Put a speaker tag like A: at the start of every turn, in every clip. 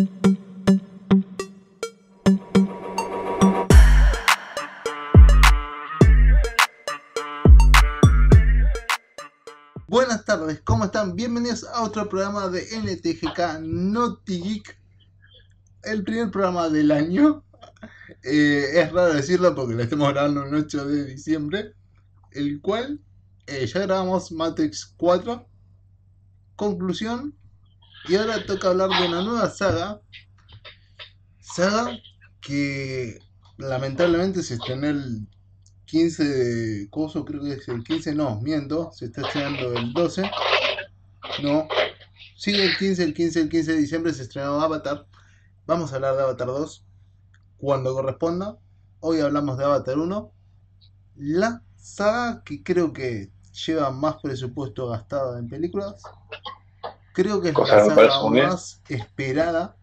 A: Buenas tardes, ¿cómo están? Bienvenidos a otro programa de NTGK Naughty Geek, el primer programa del año. Es raro decirlo porque lo estamos grabando el 8 de diciembre, el cual ya grabamos Matrix 4, conclusión, y ahora toca hablar de una nueva saga que lamentablemente se estrenó el 15 de coso, creo que es el 15, no, miento, se está estrenando el 12, no, sí, el 15 de diciembre se estrenó Avatar. Vamos a hablar de Avatar 2 cuando corresponda. Hoy hablamos de Avatar 1, la saga que creo que lleva más presupuesto gastado en películas. Creo que es la saga más esperada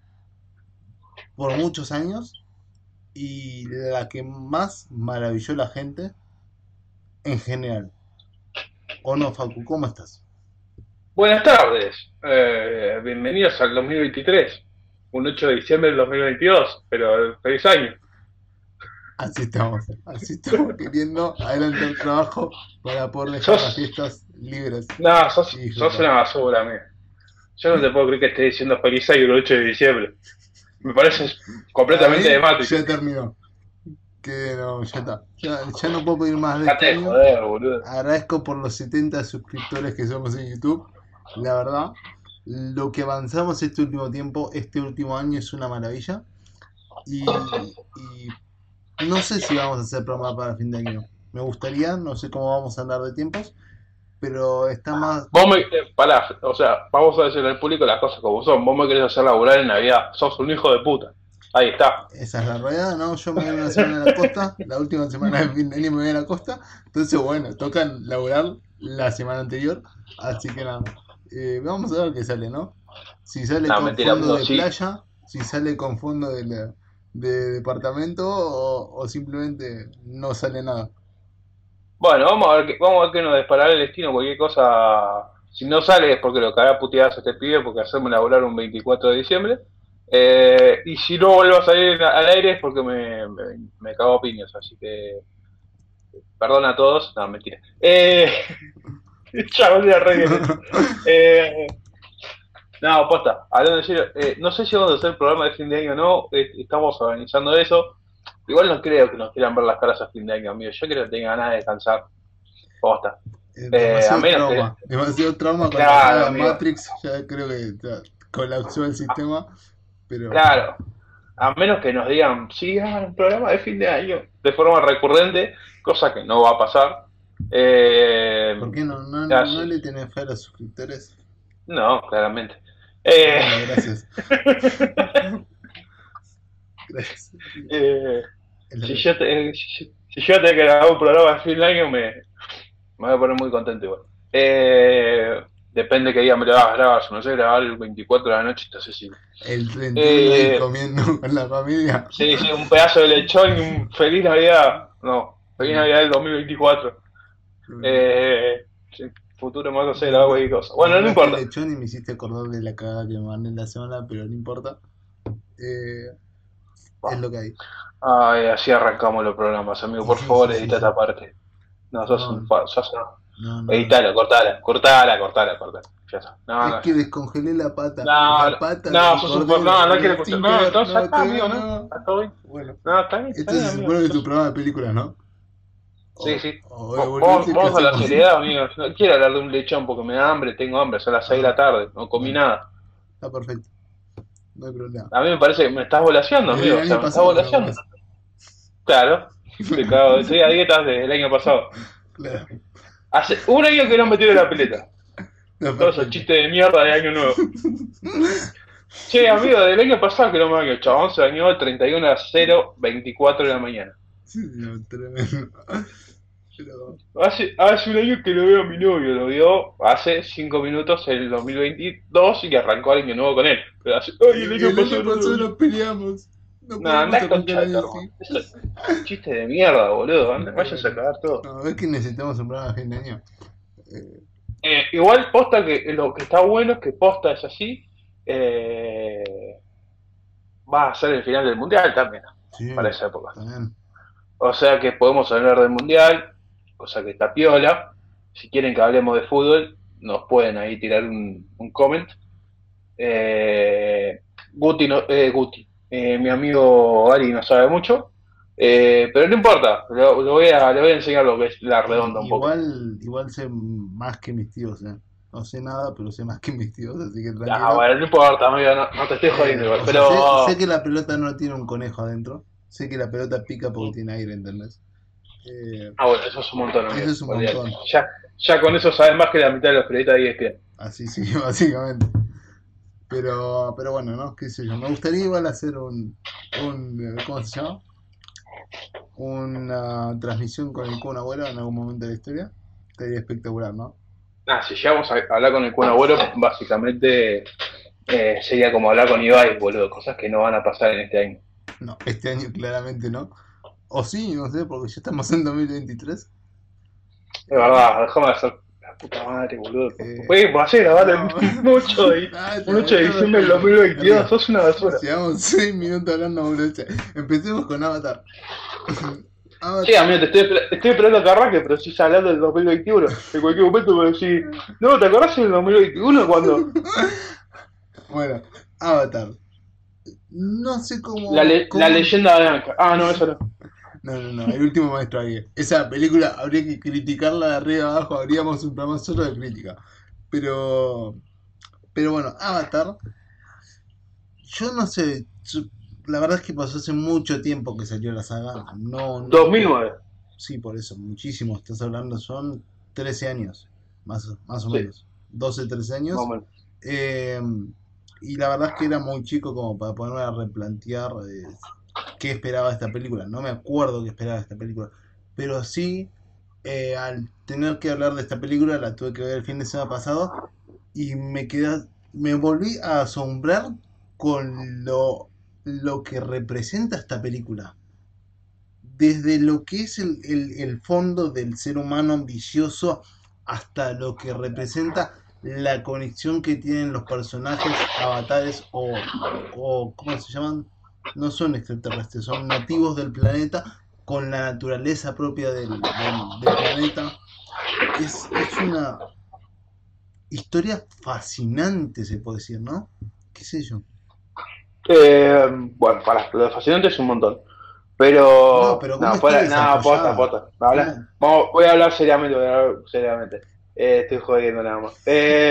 A: por muchos años y la que más maravilló a la gente en general. ¿O no, Facu? ¿Cómo estás?
B: Buenas tardes, bienvenidos al 2023, un 8 de diciembre del 2022, pero feliz año.
A: Así estamos queriendo adelantar el trabajo para poder dejar las fiestas libres.
B: No, sos una basura, amigo. Yo no te puedo creer que estés diciendo feliz año el 8 de diciembre. Me parece completamente de Matrix.
A: Ya terminó. Que no, ya está. Ya no puedo pedir más de
B: este año. Joder, boludo.
A: Agradezco por los 70 suscriptores que somos en YouTube. La verdad, lo que avanzamos este último tiempo, este último año es una maravilla. Y no sé si vamos a hacer programa para fin de año. Me gustaría, no sé cómo vamos a andar de tiempos, pero está más...
B: Pará, o sea, vamos a decirle al público las cosas como son. Vos me querés hacer laburar en Navidad, sos un hijo de puta. Ahí está.
A: Esa es la realidad, ¿no? Yo me voy una semana a la costa, la última semana de fin de año me voy a la costa, entonces bueno, tocan laburar la semana anterior, así que nada, vamos a ver qué sale, ¿no? Si sale con fondo de playa, si sale con fondo de departamento o simplemente no sale nada.
B: Bueno, vamos a ver qué nos disparará el destino, cualquier cosa. Si no sale es porque lo que haga puteadas a este pibe, porque hacemos laburar un 24 de diciembre. Y si no vuelvo a salir al aire es porque me cago a piñas, así que perdona a todos, no, mentira. Ya volví a reír. No, posta, hablando en serio, no sé si vamos a hacer el programa de fin de año o no, estamos organizando eso. Igual no creo que nos quieran ver las caras a fin de año, amigo. Yo creo que tenga ganas de descansar. Posta.
A: Demasiado trauma con la Matrix, ya creo que colapsó el sistema. Pero...
B: Claro, a menos que nos digan, sí, hagan un programa de fin de año de forma recurrente, cosa que no va a pasar.
A: ¿Por qué no le tenés fe a los suscriptores?
B: No, claramente.
A: Bueno, gracias. Gracias.
B: Si yo tengo que grabar un programa de fin de año, me voy a poner muy contento igual. Depende de qué día me lo vas a grabar. Si no sé grabar el 24 de la noche, entonces sí.
A: El 31 comiendo con la familia.
B: Sí, un pedazo de lechón y un feliz Navidad. No, feliz Navidad del 2024. Futuro me vas a hacer la agua y cosas. Bueno, no importa.
A: Lechón y me hiciste acordar de la cagada que me mandé en la semana, pero no importa. Es lo que hay.
B: Ay, así arrancamos los programas, amigo. Por favor, edita esta parte. No, sos no. Editalo, cortala. Ya está.
A: Es que descongelé la pata.
B: No quiero escuchar. No, está amigo, ¿no? ¿Está todo bien?
A: Bueno,
B: no, está bien.
A: Este se supone que es tu programa de películas, ¿no?
B: Sí. Vamos a la seriedad, amigo. No quiero hablar de un lechón porque me da hambre, tengo hambre, son las 6 de la tarde, no comí nada.
A: Está perfecto. No hay problema.
B: A mí me parece que me estás volaseando, amigo. O sea, me estás volaseando. Claro, te cago. Estoy a dietas desde el año pasado.
A: Claro.
B: Hace un año que no me tiro de la pileta. Todos esos chistes de mierda de año nuevo. Che, amigo, del año pasado que no me baño. El chabón se bañó el 31/0/24 de la mañana.
A: Sí, no, tremendo.
B: Pero... Hace un año que no veo a mi novio. Lo vio hace 5 minutos en el 2022 y que arrancó el año nuevo con él. Pero hace... Ay, el año pasado
A: nos peleamos.
B: No, andá con chato. Chiste de mierda, boludo. Vayas a cagar todo.
A: No, es que necesitamos un programa de fin de año.
B: Igual posta que lo que está bueno es que posta es así. va a ser el final del mundial también,
A: Sí,
B: para esa época.
A: también.
B: O sea que podemos hablar del mundial, cosa que está piola. Si quieren que hablemos de fútbol, nos pueden ahí tirar un comment. Guti, no, Guti. Mi amigo Ari no sabe mucho, pero no importa, le voy a enseñar lo que es la redonda un poco.
A: Igual sé más que mis tíos, ¿eh? No sé nada, pero sé más que mis tíos, así que
B: Ah,
A: tranquilo.
B: bueno, no importa, amigo, no te estoy jodiendo igual,
A: O sea, sé
B: pero...
A: que la pelota no tiene un conejo adentro. Sé que la pelota pica porque tiene aire, ¿entendés? Eh,
B: Ah, bueno, eso es un montón, amigo,
A: Eso es un
B: olvídate.
A: montón.
B: Ya con eso sabes más que la mitad de los periodistas de ESPN.
A: Así sí, básicamente. Pero bueno, ¿no? ¿Qué sé yo? Me gustaría igual hacer ¿cómo se llama? Una transmisión con el Kun Agüero en algún momento de la historia. Sería espectacular, ¿no?
B: Ah, si llegamos a hablar con el Kun Agüero, básicamente sería como hablar con Ibai, boludo, cosas que no van a pasar en este año.
A: No, este año claramente no. O sí, no sé, porque ya estamos en 2023.
B: De verdad, déjame de hacer la puta madre, boludo.
A: Eh,
B: Oye, vas a grabar
A: no,
B: un 8 de diciembre del 2022,
A: arriba.
B: sos una basura.
A: Llevamos 6 minutos hablando, boludo. Empecemos con Avatar.
B: Sí,
A: Avatar.
B: amigo, estoy esperando que arranque, pero si estás hablando del 2021. En cualquier momento me decís, no, ¿te acordás del 2021 cuando
A: Bueno, Avatar. No sé cómo.
B: la leyenda de Anka? Ah, no, eso no.
A: No, no, no, el último maestro aire. Esa película habría que criticarla de arriba a abajo, habríamos un programa solo de crítica. Pero, pero bueno, Avatar, yo no sé, la verdad es que pasó hace mucho tiempo que salió la saga. No estoy.
B: 2009,
A: Sí, por eso, muchísimo. Estás hablando, son 13 años, más o
B: sí,
A: menos. 12 13
B: más o
A: años.
B: menos.
A: Eh, y la verdad es que era muy chico como para ponerme a replantear qué esperaba de esta película. No me acuerdo qué esperaba de esta película. Pero sí, al tener que hablar de esta película, la tuve que ver el fin de semana pasado y me volví a asombrar con lo que representa esta película. Desde lo que es el fondo del ser humano ambicioso hasta lo que representa la conexión que tienen los personajes avatares o ¿cómo se llaman? No son extraterrestres, son nativos del planeta con la naturaleza propia del planeta. Es una historia fascinante, se puede decir, ¿no? ¿Qué sé yo?
B: Bueno, para lo fascinante es un montón.
A: No,
B: Pero,
A: pero ¿cómo
B: no,
A: está
B: fuera, no,
A: desarrollada?
B: posta.
A: ¿Cómo?
B: Voy a hablar seriamente, voy a hablar seriamente. Estoy jodiendo nada más.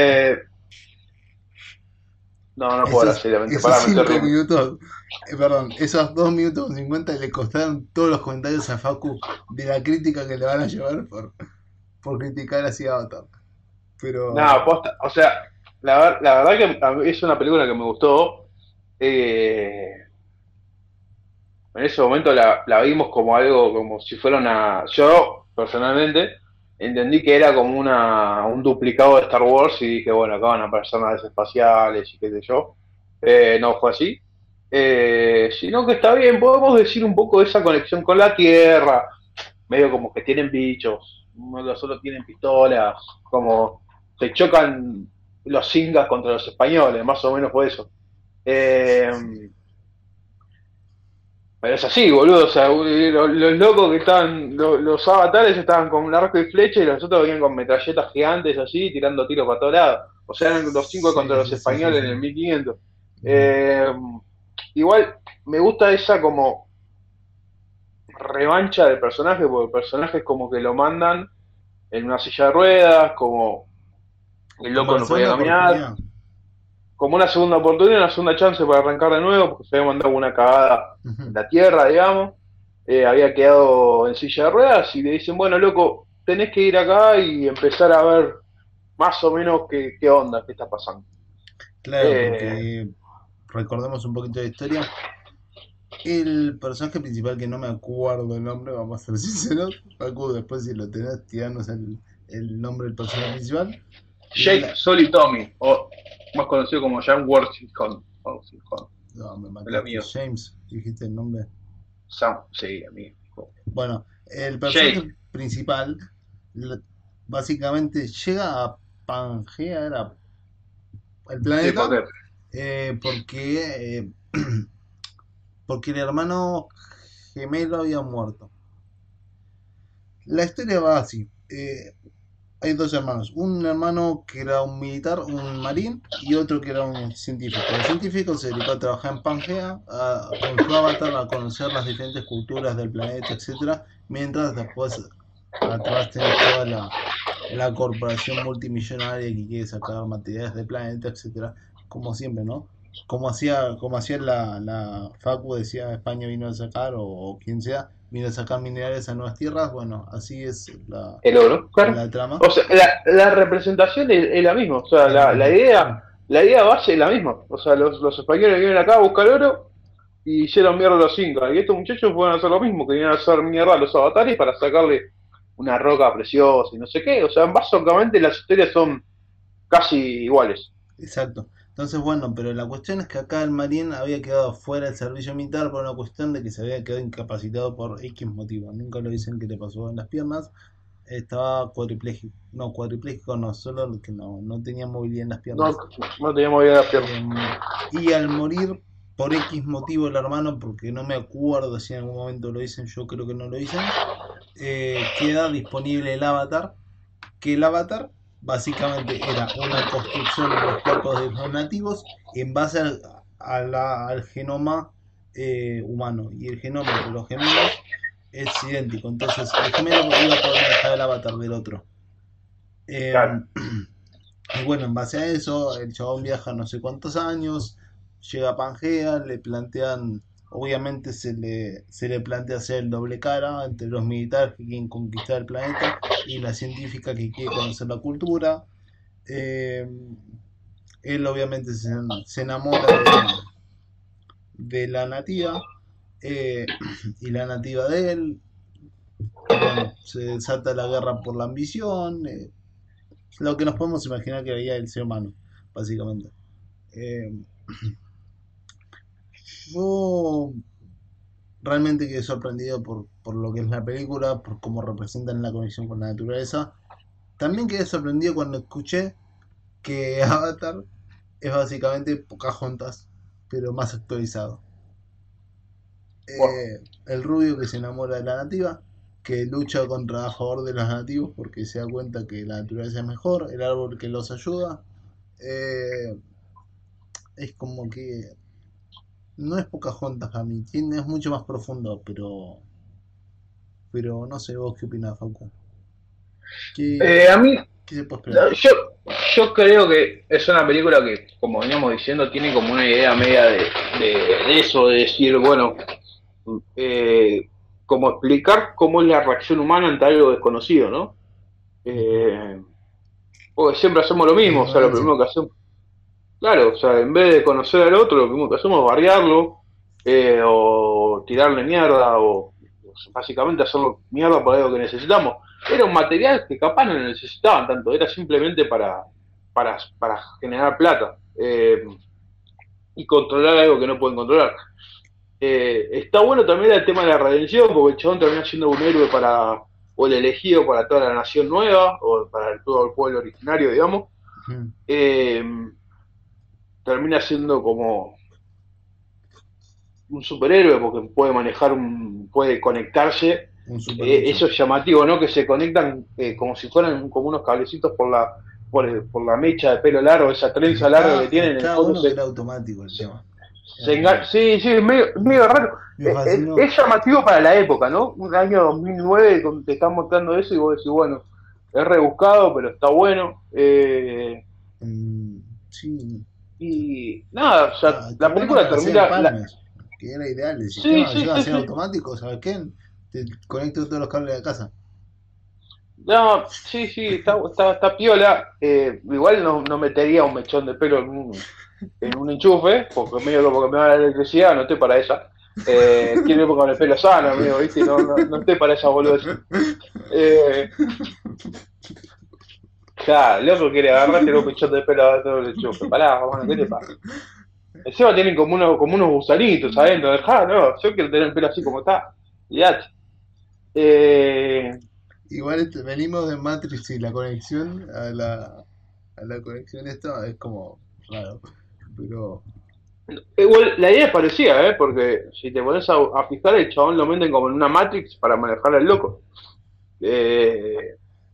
B: No puedo hablar seriamente,
A: Esos
B: pará, me estoy
A: 5
B: riendo.
A: minutos, perdón, esos 2 minutos 50 le costaron todos los comentarios a Facu de la crítica que le van a llevar por criticar así a Avatar.
B: No,
A: Pero,
B: posta, o sea, la verdad que a mí es una película que me gustó. Eh, en ese momento la vimos como algo, como si fuera una... Yo, personalmente, entendí que era como un duplicado de Star Wars y dije, bueno, acá van a aparecer naves espaciales y qué sé yo. No fue así. Sino que está bien, podemos decir un poco de esa conexión con la Tierra, medio como que tienen bichos, los otros tienen pistolas, como se chocan los incas contra los españoles, más o menos fue eso. Eh, pero es así, boludo, o sea, los locos que estaban, los avatares estaban con un arco y flecha y los otros venían con metralletas gigantes así, tirando tiros para todos lados. O sea, eran los cinco contra los
A: sí,
B: españoles en el
A: sí.
B: 1500.
A: Ujú.
B: Eh, igual me gusta esa como revancha del personaje, porque el personaje es como que lo mandan en una silla de ruedas, como el
A: Como
B: loco
A: la
B: no podía
A: segunda
B: caminar,
A: oportunidad.
B: como una segunda oportunidad, una segunda chance para arrancar de nuevo, porque se había mandado una cagada en
A: Ujú.
B: la tierra, digamos, había quedado en silla de ruedas y le dicen, bueno, loco, tenés que ir acá y empezar a ver más o menos qué onda, qué está pasando.
A: Claro,
B: Eh,
A: porque recordemos un poquito de historia. El personaje principal, que no me acuerdo el nombre, vamos a ser sinceros. Facu, después si lo tenés, tiranos el nombre del personaje principal.
B: Jake
A: La,
B: Sully Tommy, o más conocido como John Worthington,
A: no, me
B: el
A: mataste.
B: amigo.
A: James, dijiste el nombre.
B: Sam, sí, amigo.
A: Bueno, el
B: Jake,
A: personaje principal la- básicamente llega a Pangea, era el
B: sí, ¿por
A: planeta,
B: qué?
A: porque porque el hermano gemelo había muerto. La historia va así. Hay dos hermanos. Un hermano que era un militar, un marín, y otro que era un científico. El científico se dedicó a trabajar en Pangea, con su avatar, a conocer las diferentes culturas del planeta, etcétera, mientras después atrás tenés toda la corporación multimillonaria que quiere sacar materiales del planeta, etcétera, como siempre, ¿no? Como hacía la Facu, decía España vino a sacar, o quien sea, vino a sacar minerales a nuevas tierras, bueno, así es
B: El oro, claro.
A: la trama,
B: O sea, la representación es la misma, o sea,
A: es la
B: la
A: misma.
B: idea, la idea base es la misma. O sea, los españoles vienen acá a buscar oro y hicieron mierda a los incas. Y estos muchachos pueden hacer lo mismo, que vienen a hacer mierda a los avatares para sacarle una roca preciosa y no sé qué. O sea, básicamente las historias son casi iguales.
A: Exacto. Entonces, bueno, pero la cuestión es que acá el marín había quedado fuera del servicio militar por una cuestión de que se había quedado incapacitado por X motivo. Nunca lo dicen que le pasó en las piernas. Estaba cuadripléjico. No, cuadripléjico no, solo que no tenía movilidad en las
B: No,
A: piernas.
B: no teníamos idea de las piernas.
A: Y al morir por X motivo el hermano, porque no me acuerdo si en algún momento lo dicen, yo creo que no lo dicen, queda disponible el avatar, que el avatar básicamente era una construcción de los cuerpos de los nativos en base al genoma humano. Y el genoma de los gemelos es idéntico. Entonces el gemelo iba a poder manejar el avatar del otro.
B: Claro.
A: Y bueno, en base a eso, el chabón viaja no sé cuántos años, llega a Pangea, le plantean, obviamente se le plantea hacer el doble cara entre los militares que quieren conquistar el planeta y la científica que quiere conocer la cultura. Eh, Él obviamente se enamora de la nativa, eh, y la nativa de él. Bueno, se desata la guerra por la ambición, lo que nos podemos imaginar que veía el ser humano, básicamente. Eh, yo realmente quedé sorprendido por lo que es la película, por cómo representan la conexión con la naturaleza. También quedé sorprendido cuando escuché que Avatar es básicamente Pocahontas, pero más actualizado.
B: Bueno,
A: El rubio que se enamora de la nativa, que lucha contra a favor de los nativos porque se da cuenta que la naturaleza es mejor, el árbol que los ayuda. Eh, es como que no es Pocahontas a mí, es mucho más profundo, pero no sé vos qué opinás, Facu. ¿Qué,
B: a mí,
A: qué se puede esperar?
B: yo, yo creo que es una película que, como veníamos diciendo, tiene como una idea media de eso, de decir, bueno, eh, como explicar cómo es la reacción humana ante algo desconocido, ¿no? Eh, Porque siempre hacemos lo
A: La
B: mismo, o sea, lo
A: ignorancia.
B: primero que hacemos, claro, o sea, en vez de conocer al otro, lo primero que hacemos es bardearlo, o tirarle mierda, o básicamente hacerlo mierda por algo que necesitamos. Era un material que capaz no necesitaban tanto, era simplemente para generar plata, y controlar algo que no pueden controlar. Está bueno también el tema de la redención, porque el chabón termina siendo un héroe o el elegido para toda la nación nueva, o para todo el pueblo originario, digamos.
A: Ujú.
B: Eh, Termina siendo como un superhéroe porque puede manejar puede conectarse.
A: Un superviso.
B: Eso es llamativo, ¿no? Que se conectan, como si fueran como unos cablecitos por la mecha de pelo largo, esa trenza larga que tienen en el
A: Está
B: fondo.
A: bueno que era automático el tema.
B: Sí, sí, es medio raro.
A: Me fascinó.
B: Es llamativo para la época, ¿no? Un año 2009 donde te están mostrando eso y vos decís, bueno, es rebuscado, pero está bueno.
A: Sí,
B: Y nada, o sea,
A: qué
B: la
A: bueno que
B: película
A: lo hacía en
B: termina.
A: Palmer, que era ideal. El
B: Sí,
A: sistema
B: sí,
A: llega a
B: sí,
A: ser
B: sí.
A: automático, ¿sabes qué? Te conecto todos los cables de la casa.
B: No, sí, sí, está piola. Igual no metería un mechón de pelo en un enchufe, porque medio como que me da la electricidad, no estoy para esa. Quiero ir con el pelo sano, amigo, ¿viste? No estoy para esa boludez. Eh, ya, loco quiere agarrarte un mechón de pelo adentro del enchufe. Pará, bueno, ¿qué te pasa? Encima tienen como unos gusanitos adentro. Dejá, no, yo quiero tener el pelo así como está. Ya. Eh,
A: Igual venimos de Matrix y la conexión a la conexión esta es como raro. Pero
B: Igual, la idea es parecida, ¿eh? Porque si te pones a fijar, el chabón lo meten como en una Matrix para manejar al loco. Eh,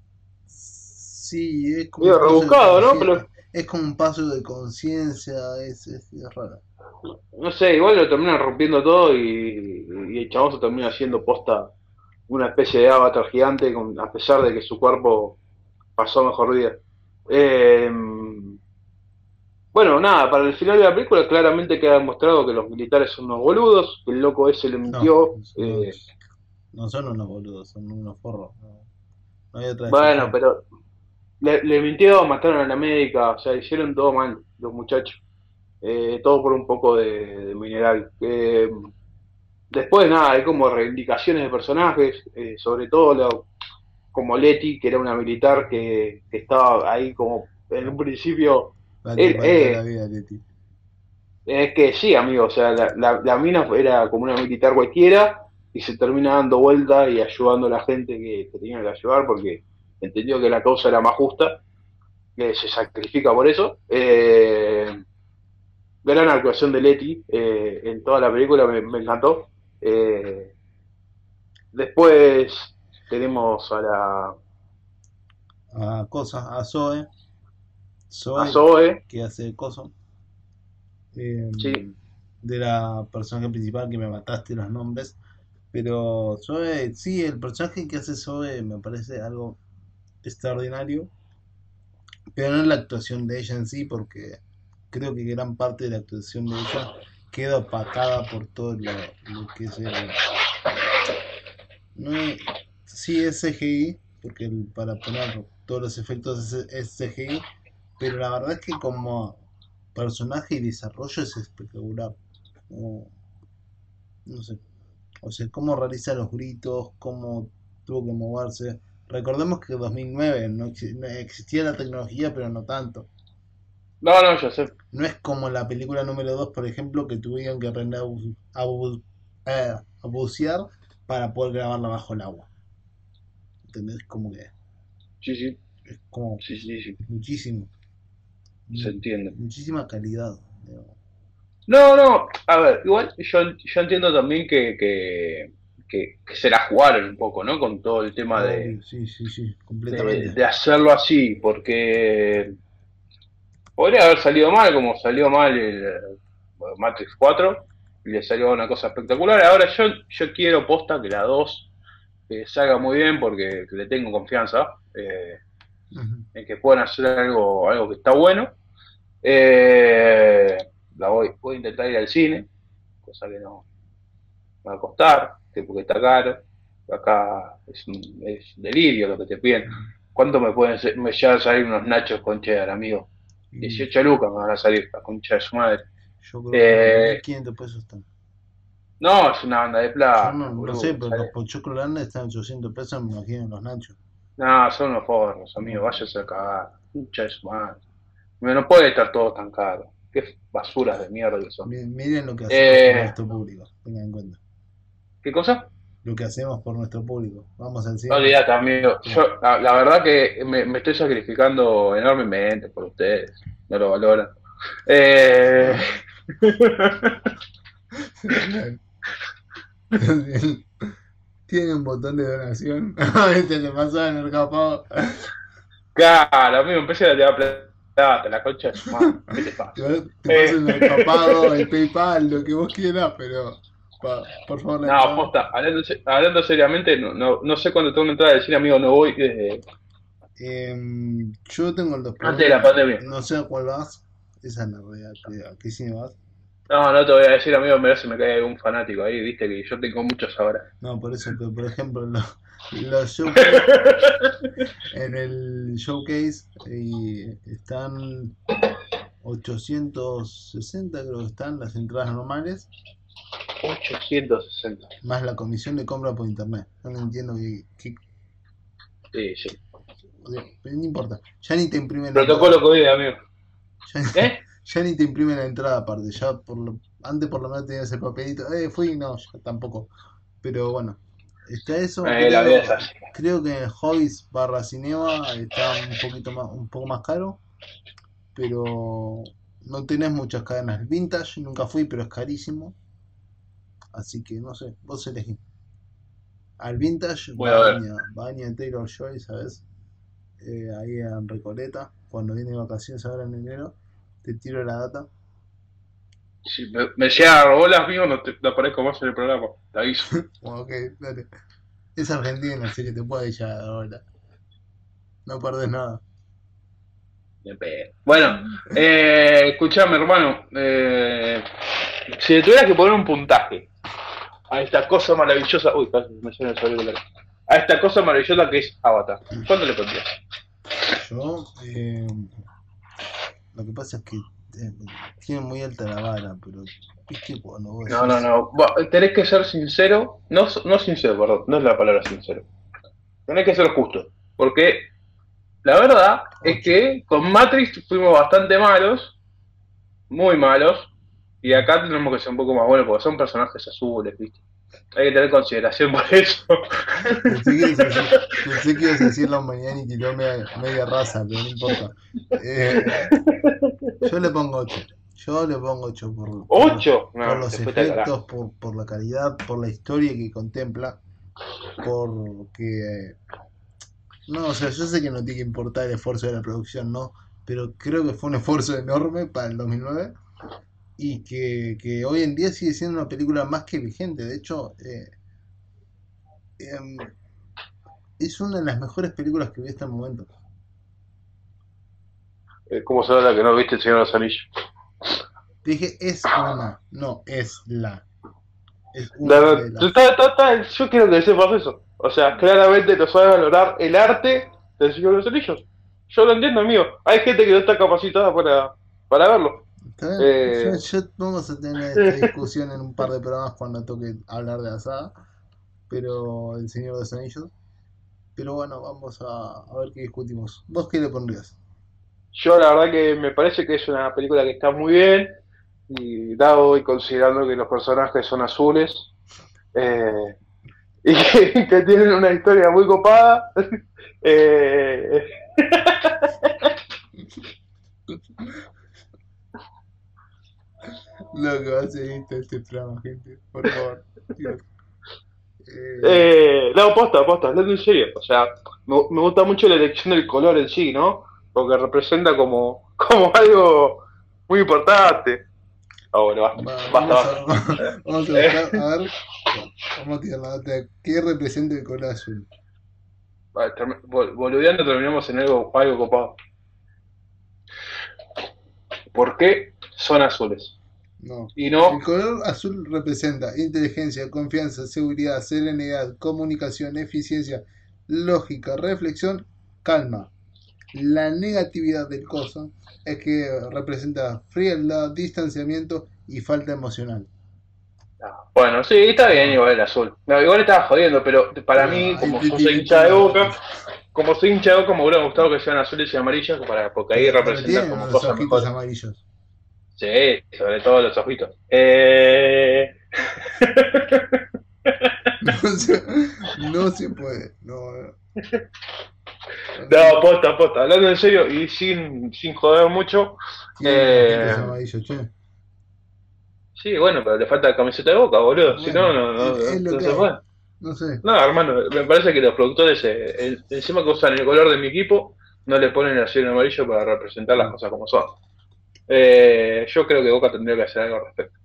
A: Sí, es como un
B: Medio
A: paso de
B: rebuscado, ¿no?
A: conciencia.
B: Pero
A: Es como un paso de conciencia, es raro.
B: no sé, igual lo terminan rompiendo todo y el chabón se termina haciendo posta una especie de avatar gigante a pesar de que su cuerpo pasó mejor vida. Eh, bueno, nada, para el final de la película claramente queda demostrado que los militares son unos boludos, que el loco ese le
A: No,
B: mintió.
A: no son unos boludos, son unos forros. No, no hay otra
B: Bueno,
A: descripción.
B: pero le mintió, mataron a la médica, o sea, hicieron todo mal los muchachos. Todo por un poco de mineral. Después, nada, hay como reivindicaciones de personajes, sobre todo como Leti, que era una militar que estaba ahí como en un principio.
A: Te
B: él-
A: faltó la
B: eh,
A: vida, Leti.
B: es que sí, amigo, o sea, la mina era como una militar cualquiera y se termina dando vuelta y ayudando a la gente que tenía que ayudar porque entendió que la causa era más justa, que se sacrifica por eso. Gran actuación de Leti en toda la película, me encantó. Eh, Después tenemos
A: A cosas, a Zoe.
B: a
A: Zoe,
B: Zoe,
A: que hace coso. eh,
B: sí,
A: de la personaje principal que me mataste los nombres. Pero Zoe, sí, el personaje que hace Zoe me parece algo extraordinario. Pero no es la actuación de ella en sí, porque creo que gran parte de la actuación de ella queda opacada por todo lo que es el. No es, sí es CGI, porque para poner todos los efectos es CGI, pero la verdad es que como personaje y desarrollo es espectacular. No, no sé, o sea, cómo realiza los gritos, cómo tuvo que moverse. Recordemos que en 2009 no existía la tecnología, pero no tanto.
B: no, no, ya sé.
A: No es como la película número 2 por ejemplo, que tuvieron que aprender a bucear para poder grabarla bajo el agua. ¿Entendés? Como que
B: Sí, sí,
A: es como
B: sí, sí, sí,
A: muchísimo,
B: se entiende.
A: muchísima calidad. Digamos.
B: No, no, a ver, igual yo entiendo también que se la jugaron un poco, ¿no? Con todo el tema
A: Obvio, sí, sí, sí, completamente.
B: de hacerlo así, porque podría haber salido mal, como salió mal bueno, Matrix 4, y le salió una cosa espectacular. Ahora yo quiero posta que la 2 salga muy bien porque le tengo confianza
A: Ujú.
B: en que puedan hacer algo que está bueno. Eh, voy a intentar ir al cine, cosa que no me va a costar, que porque está caro. Acá es delirio lo que te piden. ¿Cuánto me llevan a salir unos nachos con cheddar, amigo?
A: Y
B: 18 lucas me van a salir, la concha de su madre.
A: yo creo que unos
B: Eh,
A: 1500 pesos están.
B: no, es una banda de
A: Yo
B: plata,
A: no sé,
B: boludo.
A: pero los pochoclos grandes están 800 pesos, me imagino los nachos.
B: No, son unos forros, amigo,
A: No,
B: váyase a cagar. Concha de su madre. No puede estar todo tan caro. Qué basuras de mierda que son.
A: miren lo que hacemos por
B: Eh,
A: nuestro público, tengan en cuenta.
B: ¿Qué cosa?
A: Lo que hacemos por nuestro público. Vamos al
B: No
A: cine.
B: olvidate, amigo.
A: Claro.
B: La verdad que me estoy sacrificando enormemente por ustedes. No lo valoran. Eh,
A: Tiene un botón de donación. Este le pasó en el capado.
B: claro, amigo, empecé a tirar plata, la concha de su madre. ¿Qué te pasa?
A: Te paso
B: Eh,
A: el Mercado Pago, el PayPal, lo que vos quieras, pero por favor la
B: no,
A: entrada.
B: posta, hablando seriamente, no sé cuándo tengo que entrar a decir, amigo, no voy
A: Yo tengo el 2 por
B: antes de la
A: uno
B: pandemia.
A: no sé a cuál vas. Esa es la realidad. ¿A qué cine vas?
B: No te voy a decir, amigo, mirá si me cae algún fanático ahí, viste que yo tengo muchos ahora.
A: No, por eso, pero por ejemplo, los showcase, en el showcase están 860, creo que están las entradas normales,
B: 860.
A: más la comisión de compra por internet. Yo no entiendo
B: Sí, sí.
A: o sea, pero no importa. Ya ni te imprimen la
B: Protocolo
A: entrada.
B: COVID, amigo.
A: Ya,
B: ¿Eh?
A: ya ni te imprimen la entrada aparte. Ya antes por lo menos tenías el papelito. Fui, no, ya tampoco. Pero bueno, está eso.
B: La vida es así.
A: Creo que en Hobbies barra Cinema está un poco más caro. Pero no tenés muchas cadenas. Vintage nunca fui, pero es carísimo. Así que no sé, vos elegís. Al Vintage,
B: Voy a ver.
A: Baña Taylor Joy, ¿sabes? Ahí en Recoleta, cuando viene de vacaciones ahora en enero, te tiro la data.
B: Si me llega a bolas, amigo, no aparezco más en el programa. Te aviso.
A: Bueno, ok, dale. Es argentina, así que te puede ya ahora. No perdés nada.
B: Bien pedo. Bueno, escuchame, hermano. Si le tuvieras que poner un puntaje a esta cosa maravillosa. Uy, casi me suena el celular. A esta cosa maravillosa que es Avatar. ¿Cuánto le pondrías?
A: Yo, lo que pasa es que tiene muy alta la vara, pero viste cuando vos
B: No, no,
A: decís,
B: no. Tenés que ser sincero. No, no sincero, perdón. No es la palabra sincero. Tenés que ser justo. Porque la verdad es
A: 8.
B: que con Matrix fuimos bastante malos. Muy malos. Y acá tenemos que ser un poco más buenos porque son personajes azules, ¿viste? Hay que tener consideración por eso.
A: Pensé que ibas a decir la humanidad aniquiló media raza, pero no importa. Eh, yo le pongo 8. Yo le pongo 8
B: ¿Ocho?
A: por
B: No,
A: los
B: te fuiste a carajo.
A: efectos, por la calidad, por la historia que contempla, porque... No, o sea, yo sé que no tiene que importar el esfuerzo de la producción, ¿no? Pero creo que fue un esfuerzo enorme para el 2009 y que hoy en día sigue siendo una película más que vigente. De hecho, em, es una de las mejores películas que vi hasta el momento.
B: ¿Cómo se la que no viste el Señor de los Anillos?
A: Dije, es una, no es la. Es
B: No,
A: una
B: no,
A: de las.
B: yo quiero que sepas eso. O sea, claramente no sabes valorar el arte del Señor de los Anillos. Yo lo entiendo, amigo. Hay gente que no está capacitada para verlo.
A: ¿Está bien?
B: Eh,
A: Vamos a tener esta discusión en un par de programas cuando toque hablar de la saga, pero El Señor de los Anillos. Pero bueno, vamos a ver qué discutimos. ¿Vos qué le pondrías?
B: yo la verdad que me parece que es una película que está muy bien. Y dado y considerando que los personajes son azules, eh, y que tienen una historia muy copada. eh,
A: Lo que va a seguir este programa, gente. Por favor. Dios. Eh,
B: no, posta, hablando en serio. O sea, me gusta mucho la elección del color en sí, ¿no? Porque representa como algo muy importante. Ah, bueno, basta, basta,
A: vamos a,
B: basta.
A: vamos a
B: Eh,
A: buscar, a ver, vamos a tirar la data. ¿Qué representa el color azul?
B: boludeando terminamos en algo copado. ¿Por qué son azules?
A: No.
B: Y
A: El
B: no,
A: color azul representa inteligencia, confianza, seguridad, serenidad, comunicación, eficiencia, lógica, reflexión, calma. La negatividad del coso es que representa frialdad, distanciamiento y falta emocional.
B: bueno, sí, está bien igual el azul. No, igual estaba jodiendo, pero para
A: Pero
B: mí,
A: ahí
B: como
A: te
B: yo soy
A: tiré
B: hincha
A: todos
B: de
A: los
B: boca,
A: datos.
B: como soy hincha de boca, me hubiera gustado que sean azules y amarillos porque ahí
A: Pero
B: representan
A: tienen
B: como
A: unos
B: cosas
A: ojitos
B: mejores.
A: amarillos.
B: Sí, sobre todo los ojitos.
A: No se, no se puede. No, no se
B: No,
A: puede.
B: posta, hablando en serio y sin joder mucho.
A: Tienen ojitos
B: Eh,
A: amarillos, che.
B: sí, bueno, pero le falta camiseta de boca, boludo. Si no,
A: Bueno,
B: no, no,
A: es lo
B: no
A: que
B: se
A: hay.
B: puede.
A: No sé.
B: No, hermano, me parece que los productores, encima que usan el color de mi equipo, no le ponen el azul y amarillo para representar las
A: No.
B: cosas como son. Yo creo que Boca tendría que hacer algo al respecto.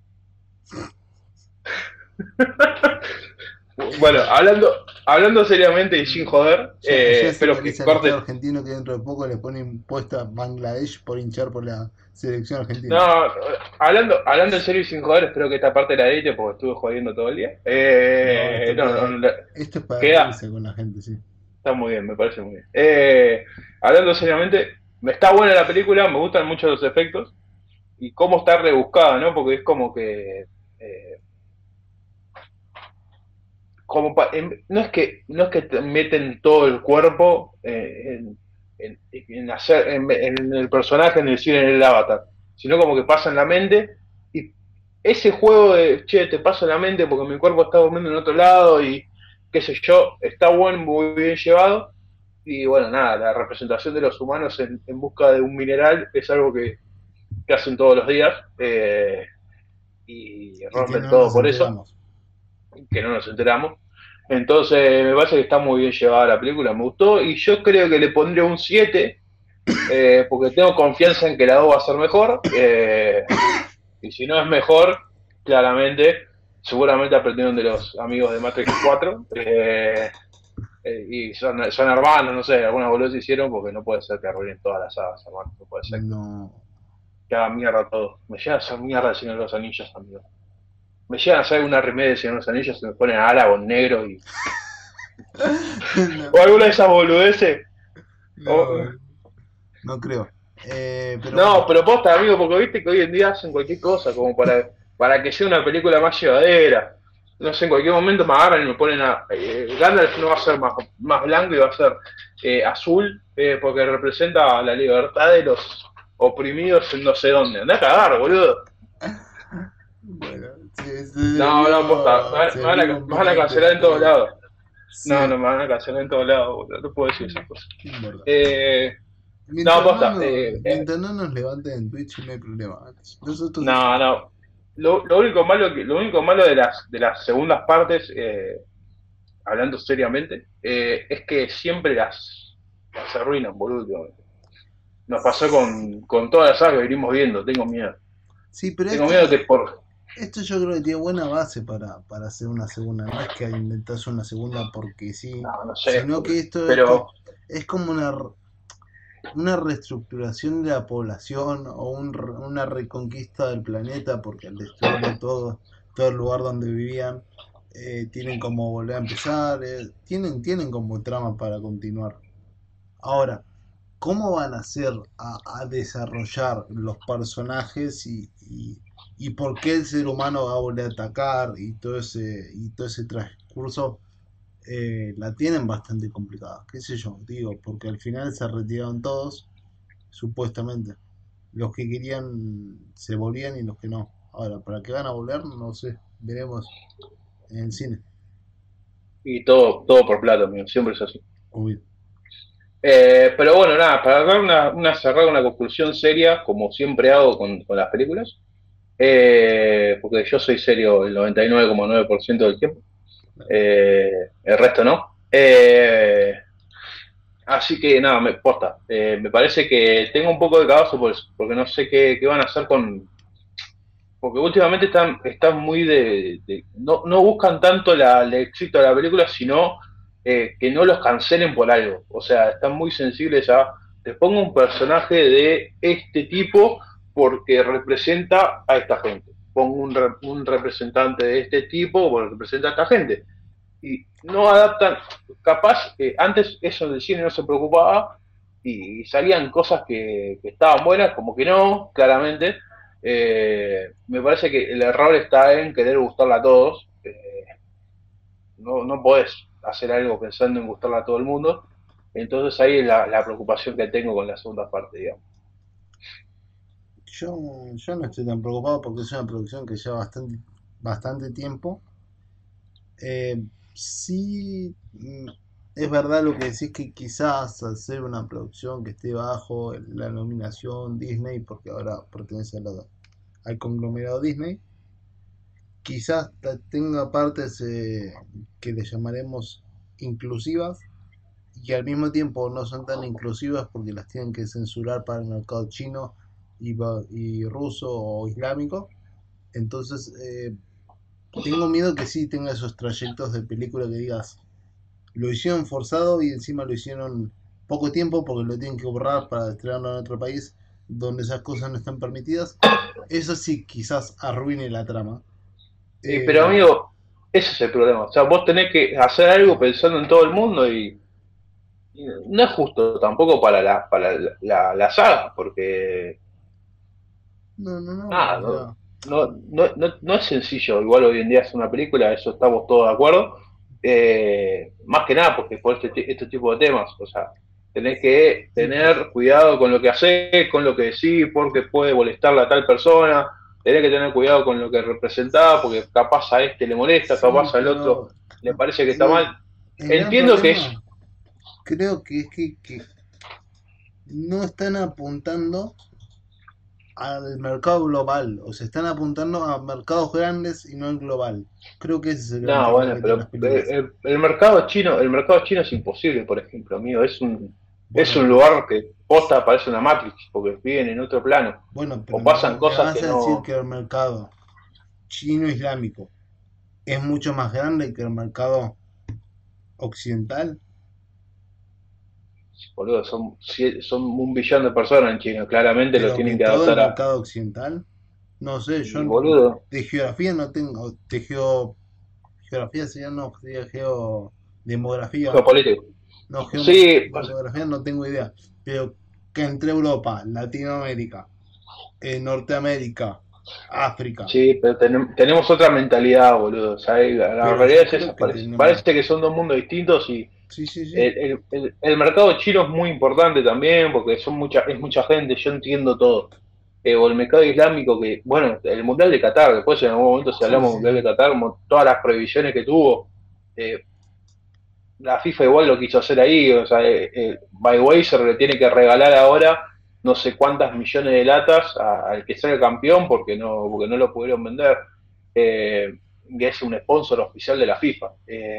B: Bueno, hablando seriamente y sin joder,
A: Ya se
B: espero
A: parece
B: que
A: al Estado
B: cortes.
A: argentino que dentro de poco le ponen puesta Bangladesh por hinchar por la selección
B: No,
A: argentina.
B: hablando en serio y sin joder, espero que esta parte la edite porque estuve jodiendo todo el día.
A: No,
B: No, no, no,
A: esto es para
B: queda,
A: reírse con la gente, sí.
B: está muy bien, me parece muy bien. Hablando seriamente, me está buena la película, me gustan mucho los efectos y cómo está rebuscada, ¿no? Porque es como que eh, no es que te meten todo el cuerpo en el personaje, en decir en el avatar, sino como que pasa en la mente y ese juego de che, te paso en la mente porque mi cuerpo está durmiendo en otro lado y qué sé yo, está bueno, muy bien llevado. Y bueno, nada, la representación de los humanos en busca de un mineral es algo que que hacen todos los días, y
A: Y que
B: rompen
A: no
B: todo
A: nos
B: por eso,
A: enteramos.
B: que no nos enteramos. Entonces me parece que está muy bien llevada la película, me gustó, y yo creo que le pondré un 7, porque tengo confianza en que la 2 va a ser mejor, y si no es mejor, claramente, seguramente aprendieron de los amigos de Matrix 4, y son hermanos, no sé, algunas boludez hicieron, porque no puede ser que arruinen todas las sagas, hermano, no puede ser
A: No.
B: que hagan mierda todo. Me llegan a hacer mierda el Señor de los Anillos, amigo. Me llegan a hacer una remake de Señor de los Anillos, se me ponen a Aragorn negro y...
A: No,
B: o alguna de esas boludeces. O...
A: no, no creo. Pero
B: No,
A: bueno,
B: pero posta, amigo, porque viste que hoy en día hacen cualquier cosa como para que sea una película más llevadera. No sé, en cualquier momento me agarran y me ponen a... Gandalf no va a ser más blanco y va a ser azul, porque representa la libertad de los oprimidos en no sé dónde. Andá a cagar, boludo.
A: bueno,
B: No, posta,
A: se desvió
B: me van a
A: completamente
B: cancelar
A: del
B: en todos
A: tema.
B: lados. No,
A: Sí,
B: me van a cancelar en todos lados, boludo. No puedo decir esas cosas.
A: ¿qué importa?
B: Eh, no,
A: Mientras no,
B: posta.
A: mientras no nos levanten en Twitch no hay problema. Nosotros
B: No, no. Lo único malo de las segundas partes, hablando seriamente, es que siempre las arruinan, boludo. Nos pasó con todas las sagas que venimos viendo, tengo miedo.
A: sí, pero
B: Tengo miedo que por...
A: esto yo creo que tiene buena base para hacer una segunda. No es que inventarse una segunda porque sí,
B: No, no sé,
A: sino que esto
B: pero...
A: es como una reestructuración de la población o una reconquista del planeta porque al destruirlo todo el lugar donde vivían, tienen como volver a empezar, tienen como trama para continuar. Ahora, ¿cómo van a hacer a desarrollar los personajes y por qué el ser humano va a volver a atacar y todo ese transcurso? La tienen bastante complicada, qué sé yo, digo, porque al final se retiraron todos, supuestamente. Los que querían se volvían y los que no. Ahora, ¿para qué van a volver? No sé, veremos en el cine.
B: Y todo por plata, amigo, siempre es así.
A: Obvio.
B: Pero bueno, nada, para dar cerrar una conclusión seria, como siempre hago con las películas, porque yo soy serio el 99,9% del tiempo, el resto no. Así que nada, posta, me parece que tengo un poco de cagazo por eso, porque no sé qué van a hacer con... Porque últimamente están muy no buscan tanto el éxito de la película, sino que no los cancelen por algo. O sea, están muy sensibles a... Te pongo un personaje de este tipo porque representa a esta gente. Pongo un representante de este tipo porque representa a esta gente. Y no adaptan, capaz, antes eso del cine no se preocupaba y salían cosas que estaban buenas, como que no, claramente. Me parece que el error está en querer gustarla a todos. No podés hacer algo pensando en gustarla a todo el mundo. Entonces ahí es la preocupación que tengo con la segunda parte, digamos.
A: Yo no estoy tan preocupado porque es una producción que lleva bastante tiempo. Sí, es verdad lo que decís que quizás hacer una producción que esté bajo la nominación Disney, porque ahora pertenece al conglomerado Disney, quizás tenga partes que le llamaremos inclusivas y al mismo tiempo no son tan inclusivas porque las tienen que censurar para el mercado chino y ruso o islámico. Entonces, tengo miedo que sí tenga esos trayectos de película que digas, lo hicieron forzado y encima lo hicieron poco tiempo porque lo tienen que borrar para estrenarlo en otro país donde esas cosas no están permitidas. Eso sí, quizás arruine la trama.
B: Pero
A: Eh,
B: amigo, ese es el problema. O sea, vos tenés que hacer algo pensando en todo el mundo y no es justo tampoco para la saga, porque
A: no,
B: nada,
A: o sea,
B: no es sencillo. Igual hoy en día es una película, eso estamos todos de acuerdo. Más que nada porque por este tipo de temas, o sea, tenés que
A: sí, pero,
B: tener cuidado con lo que haces, con lo que decís, porque puede molestarle a tal persona. Tenés que tener cuidado con lo que representás, porque capaz a este le molesta,
A: sí,
B: capaz al otro
A: pero
B: le parece que está
A: el,
B: mal.
A: el gran
B: Entiendo que es...
A: problema creo que es que no están apuntando al mercado global, o sea, están apuntando a mercados grandes y no al global. Creo que ese es el gran
B: No,
A: problema
B: bueno,
A: que tienen las
B: pero
A: películas.
B: el mercado chino es imposible, por ejemplo, amigo. Es
A: Bueno,
B: un lugar que posta parece una Matrix, porque viven en otro plano.
A: bueno,
B: O
A: pero
B: pasan
A: me
B: cosas
A: vas
B: que
A: a decir
B: no.
A: que el mercado chino islámico es mucho más grande que el mercado occidental,
B: Boludo, son 1 billón de personas en China. Claramente lo
A: pero
B: tienen
A: que
B: que
A: todo el
B: adaptar a.
A: mercado occidental, no sé, yo
B: Y boludo,
A: de geografía no tengo, geografía sería no, sería demografía,
B: geopolítico.
A: no,
B: Sí,
A: demografía no tengo idea, pero que entre Europa, Latinoamérica, Norteamérica, África,
B: sí, pero tenemos otra mentalidad, boludo. O sea, la
A: pero
B: realidad
A: yo
B: es
A: creo
B: esa.
A: que
B: Parece
A: tenemos,
B: que son dos mundos distintos y
A: sí, sí, sí,
B: el mercado chino es muy importante también porque es mucha gente, yo entiendo todo. O el mercado islámico que, bueno, el Mundial de Qatar, después en algún momento si
A: sí,
B: hablamos del
A: sí,
B: Mundial de
A: sí,
B: Qatar, como todas las prohibiciones que tuvo, eh, la FIFA igual lo quiso hacer ahí, o sea, Budweiser le tiene que regalar ahora no sé cuántas millones de latas al que sea el campeón porque no lo pudieron vender. Y es un sponsor oficial de la FIFA.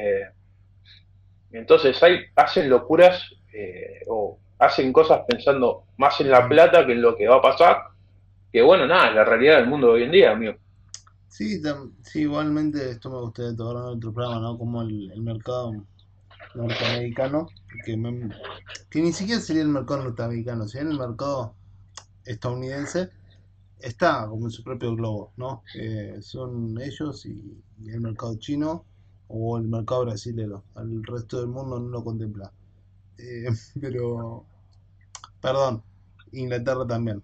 B: Entonces hacen locuras o hacen cosas pensando más en la
A: mm,
B: plata que en lo que va a pasar, que bueno, nada, es la realidad del mundo de hoy en día, amigo.
A: sí, sí, igualmente esto me gustaría tocar en otro programa, ¿no? Como el mercado norteamericano, que, que ni siquiera sería el mercado norteamericano, sería el mercado estadounidense, está como en su propio globo, ¿no? Son ellos y el mercado chino o el mercado brasilero. Al resto del mundo no lo contempla. Eh, pero, perdón, Inglaterra también.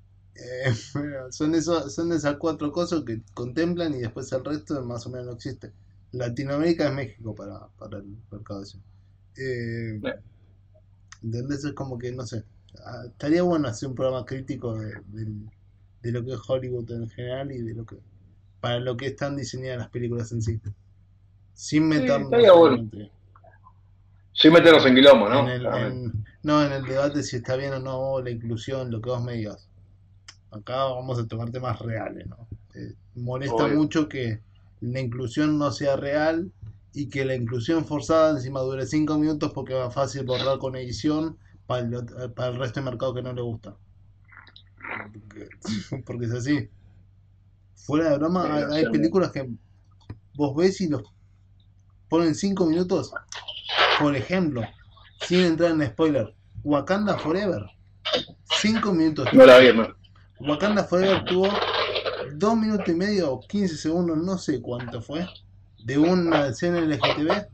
A: Son esas cuatro cosas que contemplan y después el resto más o menos no existe. Latinoamérica es México para el mercado ese. Eh, ¿Entendés? Es como que, no sé, estaría bueno hacer un programa crítico de lo que es Hollywood en general y de lo que para lo que están diseñadas las películas en sí, sin
B: Sí, estaría
A: meternos
B: bueno.
A: obviamente
B: Sin meternos en quilombo,
A: en
B: ¿no? Claramente.
A: no en el debate si está bien o no la inclusión, lo que vos me digas. Acá vamos a tocar temas reales, ¿no? Molesta
B: Obvio.
A: mucho que la inclusión no sea real y que la inclusión forzada encima dure 5 minutos porque es más fácil borrar con edición para el resto del mercado que no le gusta. Porque, porque es así. Fuera de broma,
B: No
A: hay
B: sé,
A: películas que vos ves y los ponen 5 minutos. Por ejemplo, sin entrar en spoiler, Wakanda Forever. 5 minutos
B: no la
A: tuvo.
B: vi, hermano.
A: Wakanda Forever tuvo 2 minutos y medio o 15 segundos, no sé cuánto fue, de una escena LGTB,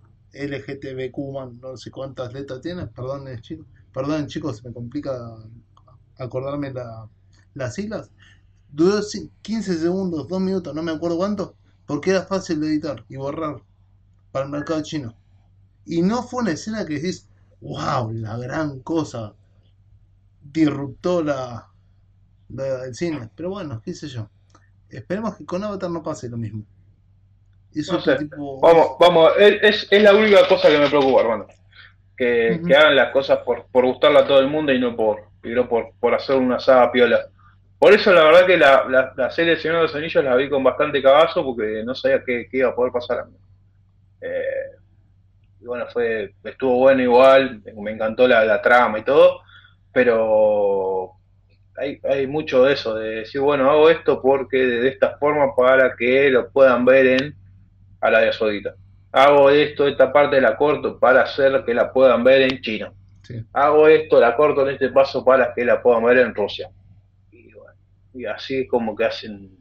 A: LGTBQ, no sé cuántas letras tiene, perdón chicos, se me complica acordarme las siglas. Duró 15 segundos, 2 minutos, no me acuerdo cuánto, porque era fácil de editar y borrar para el mercado chino. Y no fue una escena que decís, wow, la gran cosa, disruptó el cine. Pero bueno, qué sé yo. Esperemos que con Avatar no pase lo mismo. Es
B: No
A: otro
B: sé.
A: tipo.
B: Vamos, es la única cosa que me preocupa, hermano. Que
A: Ujú.
B: hagan las cosas por gustarle a todo el mundo y no por hacer una saga piola. Por eso la verdad que la serie El Señor de los Anillos la vi con bastante cagazo porque no sabía qué iba a poder pasar. Eh, y bueno, estuvo bueno igual, me encantó la trama y todo, pero hay mucho de eso, de decir, bueno, hago esto porque de esta forma para que lo puedan ver en Arabia Saudita. Hago esta parte la corto para hacer que la puedan ver en China.
A: Sí,
B: Hago esto, la corto en este paso para que la puedan ver en Rusia. Y bueno, y así como que hacen.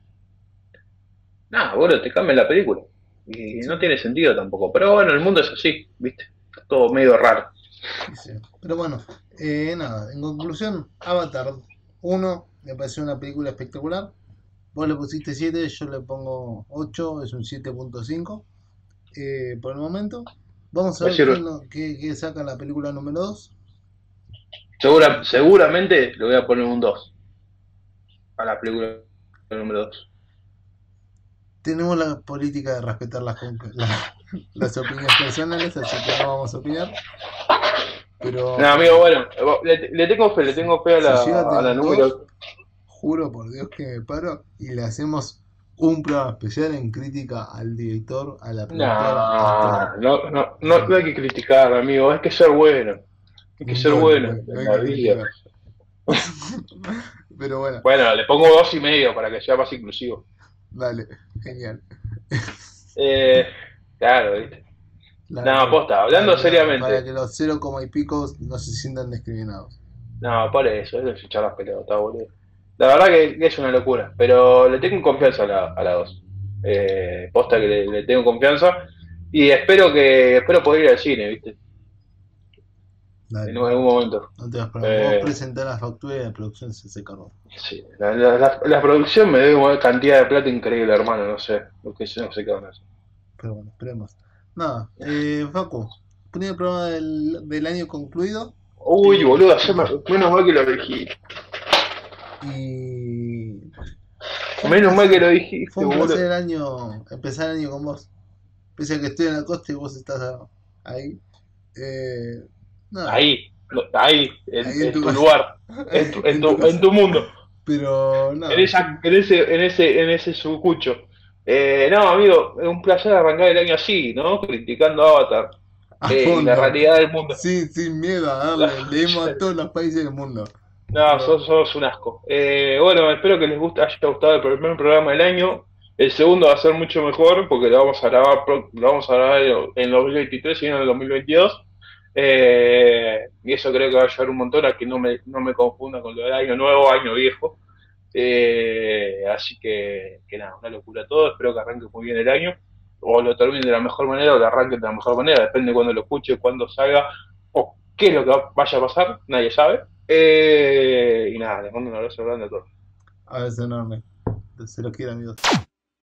B: Nada, bueno, te cambian la película. Y
A: sí,
B: no tiene sentido tampoco. Pero bueno, el mundo es así, ¿viste? Está todo medio raro.
A: sí, sí. Pero bueno, nada, en conclusión, Avatar 1 me pareció una película espectacular. Vos le pusiste 7, yo le pongo 8, es un 7.5 por el momento. Vamos a
B: Me
A: ver
B: sirve.
A: qué saca la película número 2.
B: Seguramente le voy a poner un 2 a la película número 2.
A: Tenemos la política de respetar las opiniones personales, así que no vamos a opinar.
B: No,
A: Pero
B: amigo, bueno, le tengo fe
A: si
B: a
A: llega a
B: la
A: tener un 2,
B: número.
A: juro por Dios que me paro y le hacemos un programa especial en crítica al director, a la productora, a todo.
B: No hay que criticar, amigo, hay que ser bueno. Hay que
A: Un
B: ser
A: doble,
B: bueno
A: no
B: en
A: hay
B: la
A: que
B: vida.
A: criticar. Pero bueno,
B: Bueno, le pongo 2,5 para que sea más inclusivo.
A: dale, genial.
B: Eh, claro, ¿viste?
A: Dale,
B: No,
A: dale.
B: posta, hablando
A: Para
B: seriamente.
A: que los 0, y pico no se sientan discriminados.
B: No, por eso es echar las pelotas, boludo. La verdad que es una locura, pero le tengo confianza a la 2. Posta que le tengo confianza y espero poder ir al cine, ¿viste? En
A: Dale,
B: algún momento.
A: no te das problema. Vos
B: Eh,
A: presentás la factura y la producción se hace cargo.
B: sí, la producción me debe una cantidad de plata increíble, hermano, no sé, no sé qué van a hacer.
A: Pero bueno, esperemos. Nada, Facu, primer programa del año concluido.
B: Uy, boludo, menos mal que lo dijiste.
A: Y
B: Menos mal que lo dijiste,
A: fue un placer
B: boludo.
A: el año, empezar el año con vos. Pese a que estoy en la costa y vos estás ahí. Eh, nada,
B: Ahí,
A: ahí en
B: en
A: tu,
B: tu lugar,
A: en tu
B: en
A: casa.
B: tu mundo.
A: Pero
B: En
A: nada,
B: esa, en ese sucucho. No, amigo, es un placer arrancar el año así, ¿no? Criticando Avatar
A: a
B: y la
A: fondo,
B: realidad del mundo.
A: sin miedo a darle. Leímos a todos los países del mundo.
B: No,
A: Pero
B: sos un asco. Bueno, espero que les haya gustado el primer programa del año. El segundo va a ser mucho mejor porque lo vamos a grabar en el 2023 y no en el 2022. Y eso creo que va a ayudar un montón a que no me confunda con lo del año nuevo, año viejo. Así que nada, una locura todo. Espero que arranque muy bien el año. O lo termine de la mejor manera o lo arranque de la mejor manera. Depende de cuándo lo escuche, cuándo salga o qué es lo que vaya a pasar. Nadie sabe. Y nada, les mando un abrazo grande a todos.
A: a veces enorme. Se lo quiero, amigos.